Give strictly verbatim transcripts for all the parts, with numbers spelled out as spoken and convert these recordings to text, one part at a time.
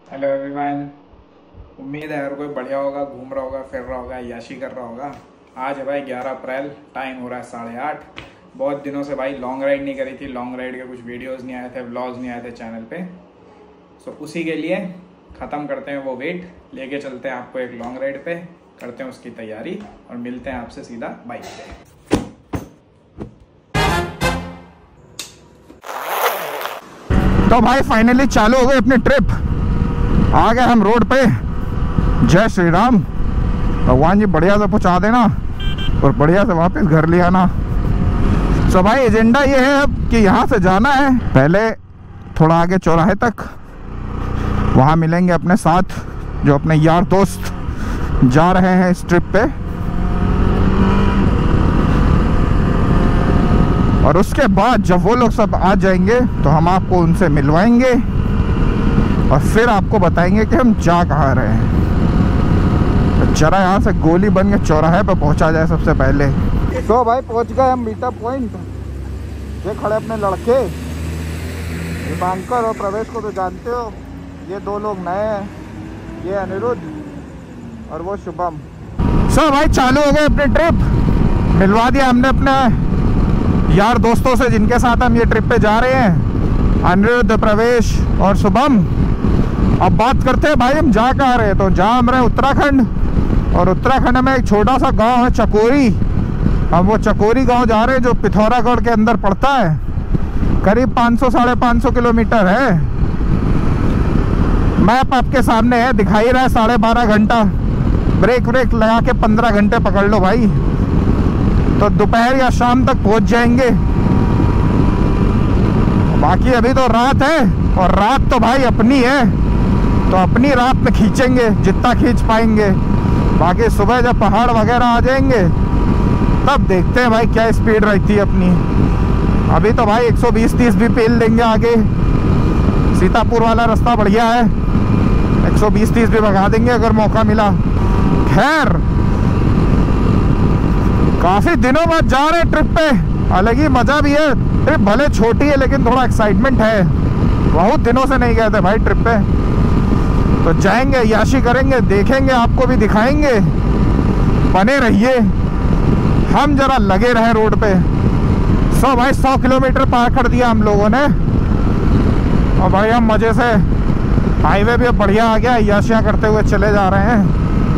Hello everyone. उम्मीद है हर कोई बढ़िया होगा, घूम रहा होगा, फिर रहा होगा, याशी कर रहा होगा। आज है भाई ग्यारह अप्रैल, टाइम हो रहा है साढ़े आठ। बहुत दिनों से भाई लॉन्ग राइड नहीं करी थी, लॉन्ग राइड के कुछ वीडियोस नहीं आए थे, व्लॉग्स नहीं आए थे चैनल पे। सो उसी के लिए ख़त्म करते हैं वो वेट, लेके चलते हैं आपको एक लॉन्ग राइड पे, करते हैं उसकी तैयारी और मिलते हैं आपसे सीधा बाइक पे। तो भाई फाइनली चालू हो गई अपनी ट्रिप। आ गए हम रोड पे। जय श्री राम। भगवान जी बढ़िया से पहुंचा देना और बढ़िया से वापस घर ले आना। तो भाई एजेंडा ये है अब कि यहाँ से जाना है पहले थोड़ा आगे चौराहे तक, वहाँ मिलेंगे अपने साथ जो अपने यार दोस्त जा रहे हैं इस ट्रिप पे, और उसके बाद जब वो लोग सब आ जाएंगे तो हम आपको उनसे मिलवाएंगे और फिर आपको बताएंगे कि हम जा कहाँ रहे हैं। तो जरा यहाँ से गोली बन के चौराहे पे पहुँचा जाए सबसे पहले। तो भाई पहुँच गए हम मीटअप पॉइंट। ये खड़े अपने लड़के दीपांकर और प्रवेश को तो जानते हो, ये दो लोग नए हैं, ये अनिरुद्ध और वो शुभम। सो भाई चालू हो गए अपनी ट्रिप। मिलवा दिया हमने अपने यार दोस्तों से जिनके साथ हम ये ट्रिप पे जा रहे हैं, अनिरुद्ध, प्रवेश और शुभम। अब बात करते हैं भाई हम जा कहाँ रहे हैं। तो जा हम रहे उत्तराखंड, और उत्तराखंड में एक छोटा सा गांव है चकोरी। हम वो चकोरी गांव जा रहे हैं जो पिथौरागढ़ के अंदर पड़ता है। करीब पाँच सौ साढ़े पाँच सौ किलोमीटर है। मैप आपके सामने है, दिखाई रहा है साढ़े बारह घंटा। ब्रेक ब्रेक लगा के पंद्रह घंटे पकड़ लो भाई, तो दोपहर या शाम तक पहुंच जाएंगे। बाकी अभी तो रात है, और रात तो भाई अपनी है, तो अपनी रात में खींचेंगे जितना खींच पाएंगे। बाकी सुबह जब पहाड़ वगैरह आ जाएंगे तब देखते हैं भाई क्या स्पीड रहती है अपनी। अभी तो भाई एक सौ बीस तीस भी पेल देंगे आगे। सीतापुर वाला रास्ता बढ़िया है, एक सौ बीस तीस भी भगा देंगे अगर मौका मिला। खैर काफी दिनों बाद जा रहे हैं ट्रिप पे, अलग ही मजा भी है। ट्रिप भले छोटी है लेकिन थोड़ा एक्साइटमेंट है। बहुत दिनों से नहीं गए थे भाई ट्रिप पे, तो जाएंगे, याशी करेंगे, देखेंगे, आपको भी दिखाएंगे। बने रहिए, हम जरा लगे रहे रोड पे। सौ भाई सौ किलोमीटर पार कर दिया हम लोगों ने, और भाई हम मजे से हाईवे भी बढ़िया आ गया, याशियां करते हुए चले जा रहे हैं।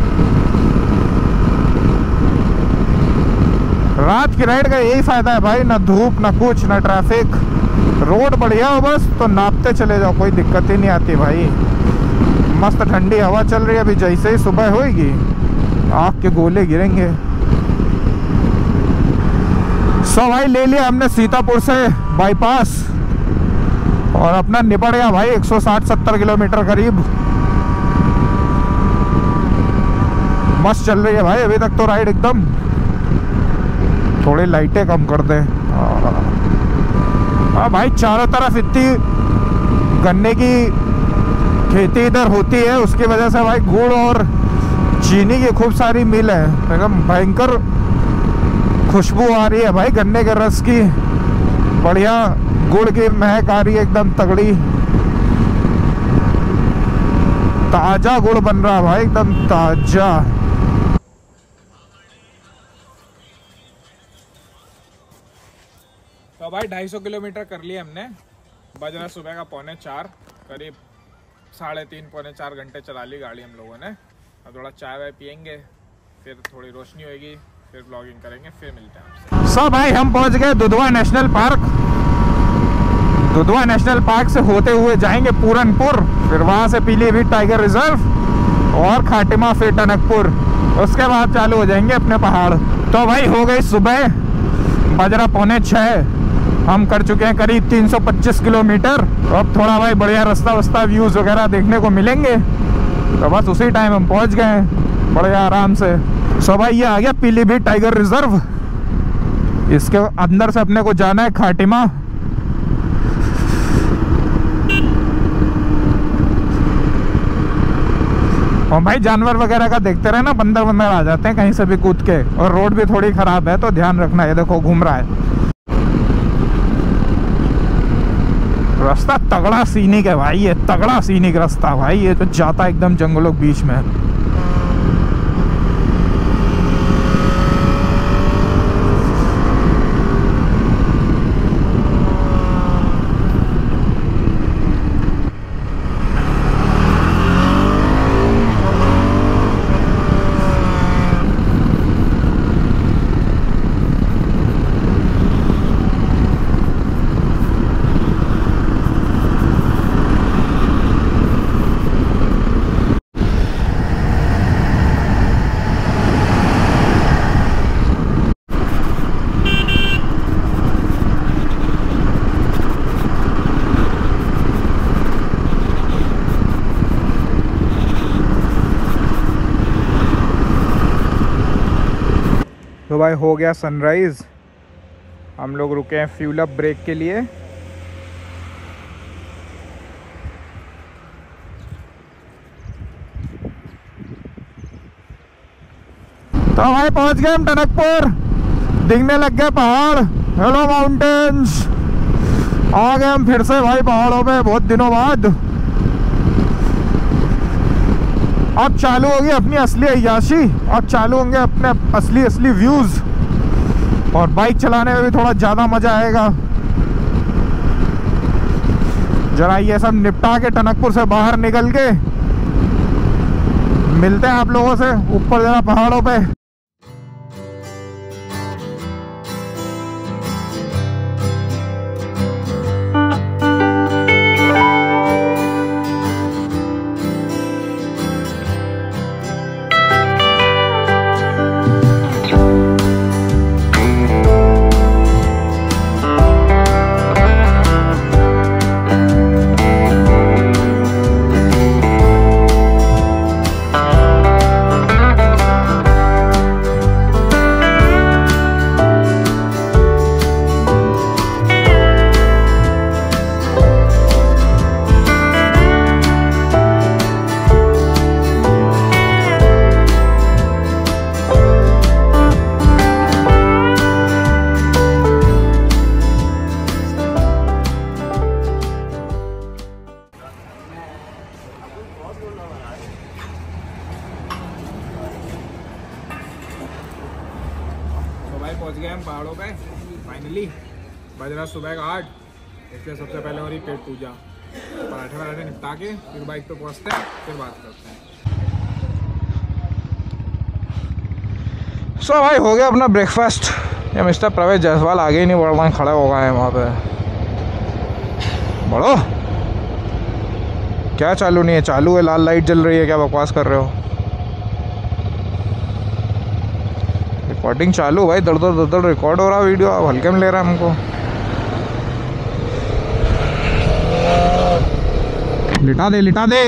रात की राइड का यही फायदा है भाई, ना धूप ना कुछ ना ट्रैफिक, रोड बढ़िया हो बस, तो नापते चले जाओ, कोई दिक्कत ही नहीं आती भाई। मस्त ठंडी हवा चल रही है। अभी जैसे ही सुबह होएगी आँख के गोले गिरेंगे। सो भाई ले लिया हमने सीतापुर से बाईपास, और अपना निपट गया भाई एक सौ साठ सत्तर किलोमीटर करीब। मस्त चल रही है भाई अभी तक तो राइड एकदम। थोड़ी लाइटें कम कर दे। हाँ भाई चारों तरफ इतनी गन्ने की खेती इधर होती है, उसकी वजह से भाई गुड़ और चीनी की खूब सारी मिल है। एकदम भयंकर खुशबू आ रही है भाई गन्ने के रस की, बढ़िया गुड़ की महक आ रही है एकदम तगड़ी। ताजा गुड़ बन रहा है भाई, एकदम ताजा। तो भाई ढाई सौ किलोमीटर कर लिए हमने। बज रहा सुबह का पौने चार, करीब साढ़े तीन पौने चार घंटे चला ली गाड़ी हम लोगों ने। अब थोड़ा चाय वाय पियेंगे, फिर थोड़ी रोशनी होगी, फिर ब्लॉगिंग करेंगे, फिर मिलते हैं आपसे। सो भाई हम पहुंच गए Dudhwa National Park. Dudhwa National Park से होते हुए जाएंगे पूरनपुर, फिर वहां से पीलीभीत टाइगर रिजर्व और खाटिमा, फिर टनकपुर। उसके बाद चालू हो जाएंगे अपने पहाड़। तो भाई हो गई सुबह, बजरा पौने छः। हम कर चुके हैं करीब तीन सौ पच्चीस किलोमीटर। अब थोड़ा भाई बढ़िया रास्ता वस्ता व्यूज वगैरह देखने को मिलेंगे, तो बस उसी टाइम हम पहुंच गए हैं बढ़िया आराम से। सो भाई ये आ गया पीलीभीत टाइगर रिजर्व। इसके अंदर से अपने को जाना है खाटिमा। और भाई जानवर वगैरह का देखते रहे ना, बंदर बंदर आ जाते हैं कहीं से भी कूद के, और रोड भी थोड़ी खराब है तो ध्यान रखना। ये देखो घूम रहा है। रास्ता तगड़ा सीनिक है भाई, ये तगड़ा सीनिक रास्ता भाई, ये तो जाता एकदम जंगलों के बीच में। तो भाई हो गया सनराइज़, हम लोग रुके हैं फ्यूल अप ब्रेक के लिए। तो भाई पहुंच गए हम टनकपुर, दिखने लग गए पहाड़। हेलो माउंटेन्स, आ गए हम फिर से भाई पहाड़ों पे बहुत दिनों बाद। अब चालू होगी अपनी असली अय्याशी, अब चालू होंगे अपने असली असली व्यूज, और बाइक चलाने में भी थोड़ा ज़्यादा मज़ा आएगा। जरा ये सब निपटा के टनकपुर से बाहर निकल के मिलते हैं आप लोगों से ऊपर जरा पहाड़ों पे। पहुंच गए हम पहाड़ों पे फाइनली। बज रहा सुबह का आठ, इसलिए सबसे पहले हो रही पेट पूजा। पराठे वराठे निपटा के फिर बाइक पे पहुंचते हैं, फिर बात करते हैं। सो so, भाई हो गया अपना ब्रेकफास्ट। ये मिस्टर प्रवेश जायसवाल आगे ही नहीं बढ़ रहे हैं, खड़े हो गए हैं वहाँ पे। बढ़ो, क्या चालू नहीं है? चालू है, लाल लाइट जल रही है, क्या बकवास कर रहे हो? रिकॉर्डिंग चालू भाई, दर दर दर रिकॉर्ड हो रहा वीडियो, आप हल्के में ले रहे हैं हमको। लिटा दे लिटा दे।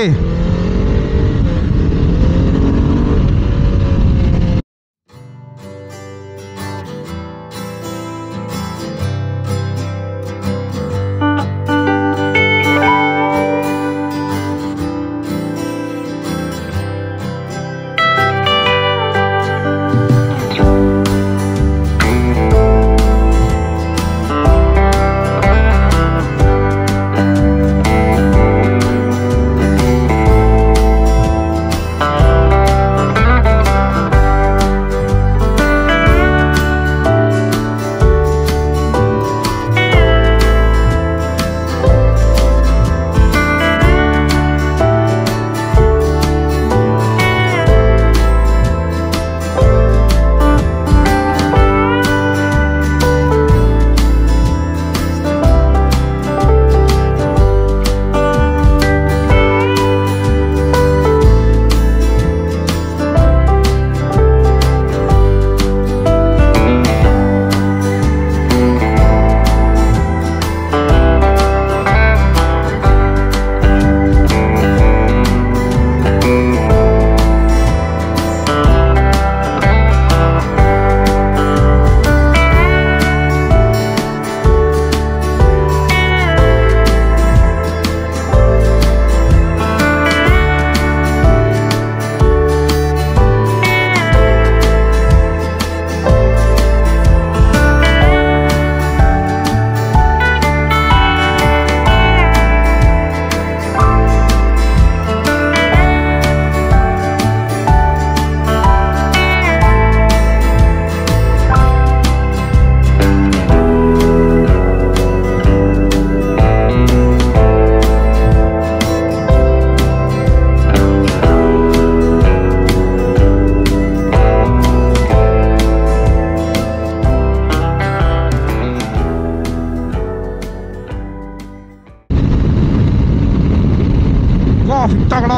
काफी तगड़ा।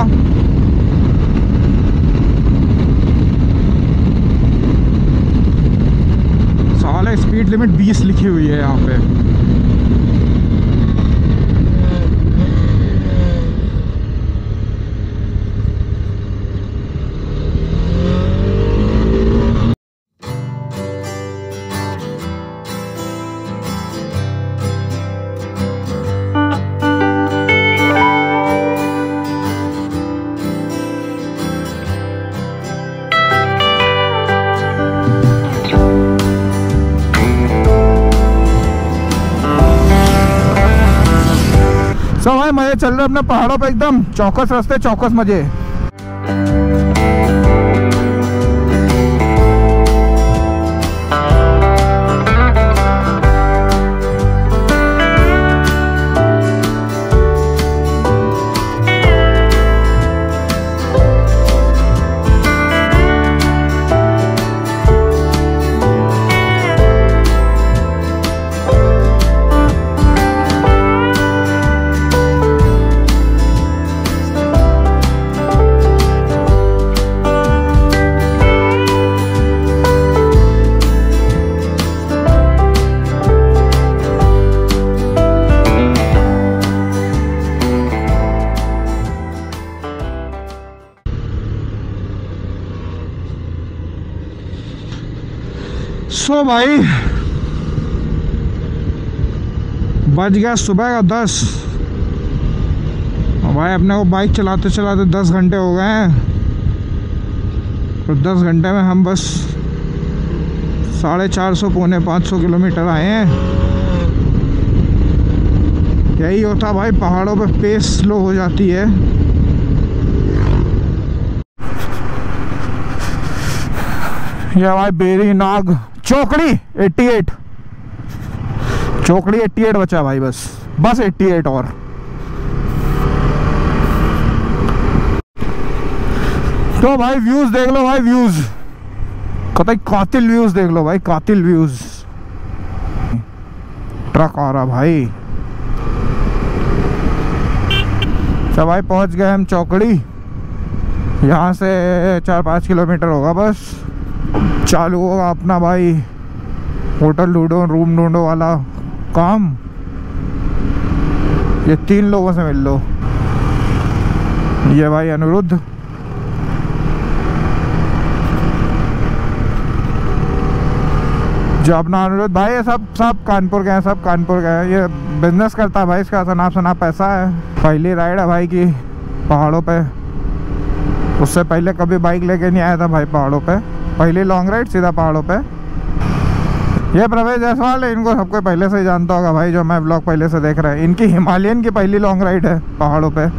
साले स्पीड लिमिट बीस लिखी हुई है यहाँ पे। तो भाई मजे चल रहे अपने पहाड़ों पे, एकदम चौकस रास्ते, चौकस मजे। सो भाई बज गया सुबह का दस। भाई अपने को बाइक चलाते चलाते दस घंटे हो गए हैं। तो दस घंटे में हम बस साढ़े चार सौ पौने पाँच सौ किलोमीटर आए हैं। यही होता भाई, पहाड़ों पे पेस स्लो हो जाती है। यह भाई बेरी नाग चौकड़ी अठासी, चौकड़ी अठासी बचा भाई, बस बस अठासी और। तो भाई व्यूज देख लो भाई, व्यूज कतई कातिल व्यूज देख लो भाई, कातिल व्यूज। ट्रक आ रहा भाई। तो भाई पहुंच गए हम चौकड़ी। यहाँ से चार पाँच किलोमीटर होगा बस। चालू होगा अपना भाई होटल ढूंढो, रूम ढूंढो वाला काम। ये तीन लोगों से मिल लो। ये भाई अनिरुद्ध, जो अपना अनिरुद्ध भाई, ये सब सब कानपुर के हैं, सब कानपुर के हैं। ये बिजनेस करता है भाई, इसका सनाप सनाप पैसा है। पहली राइड है भाई की पहाड़ों पे। उससे पहले कभी बाइक लेके नहीं आया था भाई पहाड़ों पे। पहली लॉन्ग राइड सीधा पहाड़ों पे। ये प्रवेश जायसवाल है, इनको सबको पहले से ही जानता होगा भाई, जो मैं ब्लॉग पहले से देख रहा है। इनकी हिमालयन की पहली लॉन्ग राइड है पहाड़ों पे।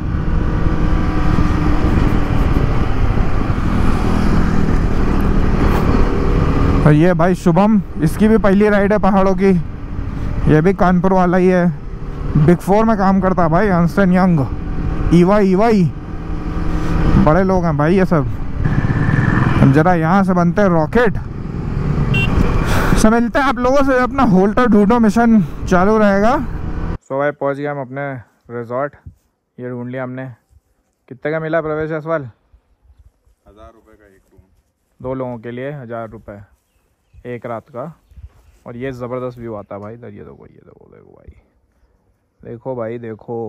और ये भाई शुभम, इसकी भी पहली राइड है पहाड़ों की। ये भी कानपुर वाला ही है, बिग फोर में काम करता है भाई, Ernst and Young, EY EY, बड़े लोग हैं भाई ये सब। हम जरा यहाँ से बनते हैं रॉकेट। समझते हैं आप लोगों से, अपना होल्टर ढूंढो मिशन चालू रहेगा। सो भाई पहुँच गए हम अपने रिजॉर्ट। ये ढूंढ लिया हमने। कितने का मिला प्रवेश जायसवाल? हज़ार रुपये का एक रूम, दो लोगों के लिए हज़ार रुपये एक रात का। और ये ज़बरदस्त व्यू आता है भाई इधर। ये देखो, ये देखो, देखो भाई, देखो भाई देखो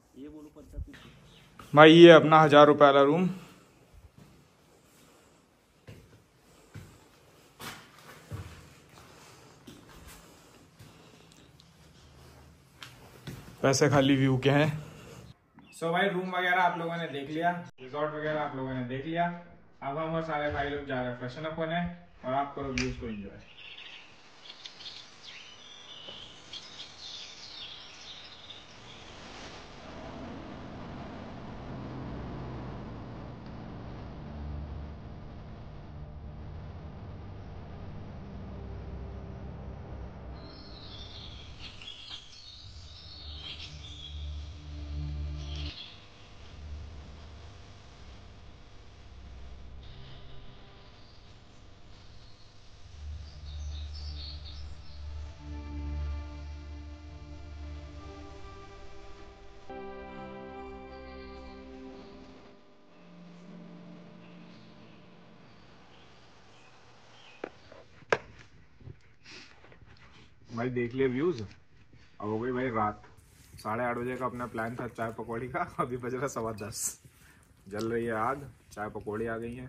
भाई। ये अपना हज़ार रुपये वाला रूम। पैसे खाली व्यू के हैं। सो so भाई रूम वगैरह आप लोगों ने देख लिया, रिजॉर्ट वगैरह आप लोगों ने देख लिया। अब हम और सारे भाई लोग जा रहे हैं फ्रेशन अप होने, और आप करो व्यूज को एंजॉय। भाई देख लिए व्यूज। अब हो गई भाई रात, साढ़े आठ बजे का अपना प्लान था चाय पकौड़ी का, अभी बज रहा सवा दस। जल रही है आग, चाय पकौड़ी आ गई है,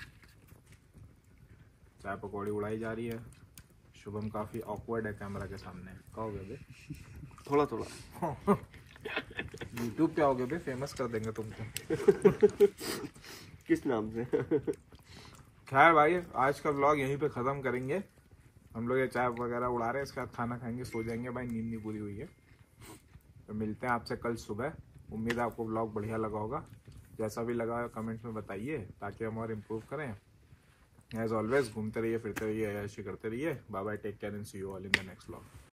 चाय पकौड़ी उड़ाई जा रही है। शुभम काफी ऑकवर्ड है कैमरा के सामने, कहोगे बे? थोड़ा थोड़ा यूट्यूब पे आओगे बे, फेमस कर देंगे तुमको। किस नाम से? खैर भाई आज का व्लॉग यहीं पे खत्म करेंगे। हम लोग ये चाय वगैरह उड़ा रहे हैं, इसके बाद खाना खाएंगे, सो जाएंगे भाई, नींद नहीं पूरी हुई है। तो मिलते हैं आपसे कल सुबह। उम्मीद है आपको व्लॉग बढ़िया लगा होगा, जैसा भी लगा कमेंट्स में बताइए ताकि हम और इम्प्रूव करें। एज ऑलवेज घूमते रहिए, फिरते रहिए, ऐसे करते रहिए। Bye bye, take care and see you all in the next vlog.